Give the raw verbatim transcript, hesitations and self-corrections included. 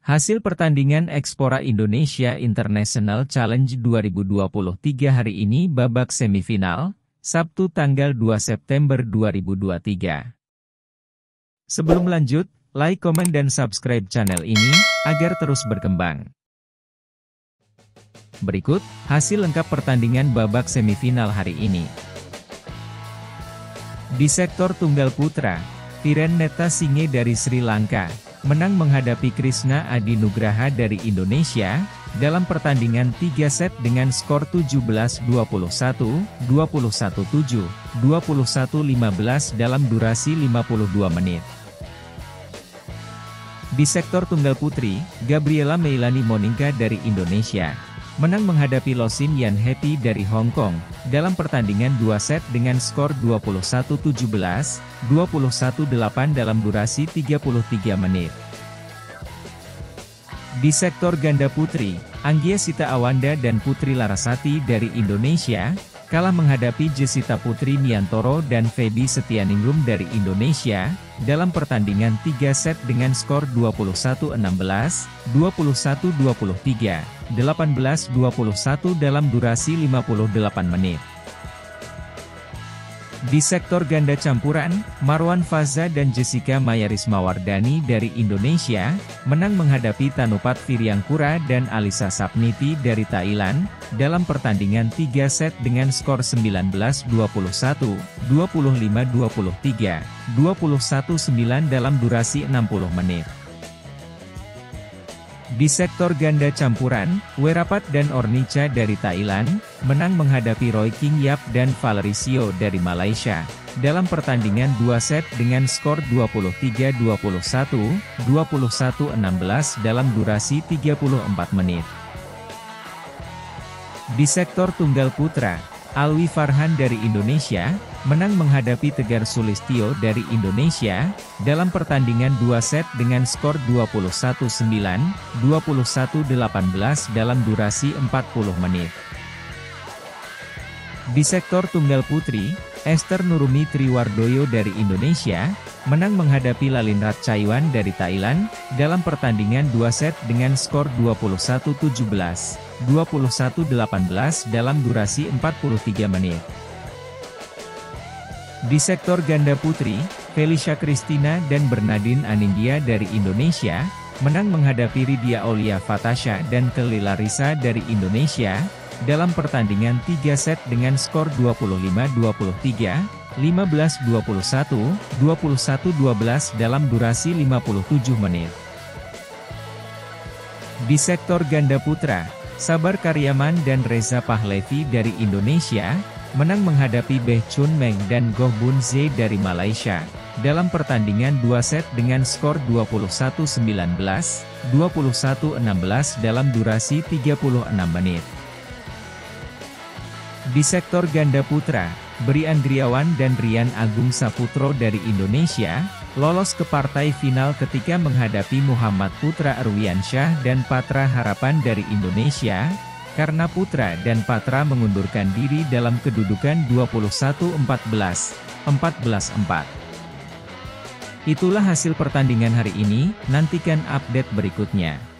Hasil pertandingan Ekspora Indonesia International Challenge dua ribu dua puluh tiga hari ini babak semifinal, Sabtu tanggal dua September dua ribu dua puluh tiga. Sebelum lanjut, like, komen dan subscribe channel ini, agar terus berkembang. Berikut, hasil lengkap pertandingan babak semifinal hari ini. Di sektor tunggal putra, Viren Neta Singhe dari Sri Lanka menang menghadapi Krishna Adi Nugraha dari Indonesia, dalam pertandingan tiga set dengan skor tujuh belas dua puluh satu, dua puluh satu tujuh, dua puluh satu lima belas dalam durasi lima puluh dua menit. Di sektor tunggal putri, Gabriela Meilani Moninga dari Indonesia menang menghadapi Losin Yan Happy dari Hong Kong, dalam pertandingan dua set dengan skor dua puluh satu tujuh belas, dua puluh satu delapan dalam durasi tiga puluh tiga menit. Di sektor ganda putri, Anggia Sita Awanda dan Putri Larasati dari Indonesia kalah menghadapi Jessita Putri Miantoro dan Feby Setianingrum dari Indonesia, dalam pertandingan tiga set dengan skor dua puluh satu enam belas, dua puluh satu dua puluh tiga, delapan belas dua puluh satu dalam durasi lima puluh delapan menit. Di sektor ganda campuran, Marwan Faza dan Jessica Mayarismawardani dari Indonesia menang menghadapi Tanupat Viryangkura dan Alisa Sapniti dari Thailand, dalam pertandingan tiga set dengan skor sembilan belas dua puluh satu, dua puluh lima dua puluh tiga, dua puluh satu sembilan dalam durasi enam puluh menit. Di sektor ganda campuran, Werapat dan Ornica dari Thailand menang menghadapi Roy King Yap dan Valerisio dari Malaysia, dalam pertandingan dua set dengan skor dua puluh tiga dua puluh satu, dua puluh satu enam belas dalam durasi tiga puluh empat menit. Di sektor tunggal putra, Alwi Farhan dari Indonesia menang menghadapi Tegar Sulistyo dari Indonesia, dalam pertandingan dua set dengan skor dua puluh satu sembilan, dua puluh satu delapan belas dalam durasi empat puluh menit. Di sektor tunggal putri, Esther Nurumi Triwardoyo dari Indonesia menang menghadapi Lalinrat Chaiwan dari Thailand, dalam pertandingan dua set dengan skor dua puluh satu tujuh belas, dua puluh satu delapan belas dalam durasi empat puluh tiga menit. Di sektor ganda putri, Felicia Christina dan Bernardine Anindya dari Indonesia menang menghadapi Ridya Aulia Fatasha dan Kelly Larissa dari Indonesia, dalam pertandingan tiga set dengan skor dua puluh lima dua puluh tiga, lima belas dua puluh satu, dua puluh satu dua belas dalam durasi lima puluh tujuh menit. Di sektor ganda putra, Sabar Karyaman dan Reza Pahlevi dari Indonesia menang menghadapi Bae Chun Meng dan Goh Bun Zhe dari Malaysia, dalam pertandingan dua set dengan skor dua puluh satu sembilan belas, dua puluh satu enam belas dalam durasi tiga puluh enam menit. Di sektor ganda putra, Bri Andriawan dan Rian Agung Saputro dari Indonesia lolos ke partai final ketika menghadapi Muhammad Putra Arwiansyah dan Patra Harapan dari Indonesia, karena Putra dan Patra mengundurkan diri dalam kedudukan dua puluh satu empat belas, empat belas empat. Itulah hasil pertandingan hari ini, nantikan update berikutnya.